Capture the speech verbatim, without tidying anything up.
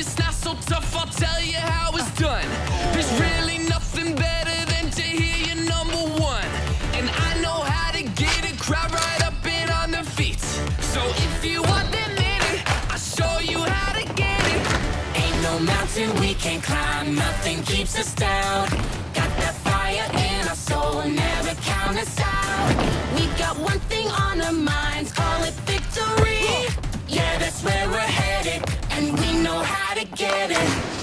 it's not so tough, I'll tell you how it's done. There's really nothing better than to hear you number one. And I know how to get a crowd right up and on their feet. So if you want that minute, I'll show you how to get it. Ain't no mountain we can't climb, nothing keeps us down. Got that fire in our soul, never count us out. We got one thing on our minds, call it victory. Yeah, that's where we're headed, and we know how to get it.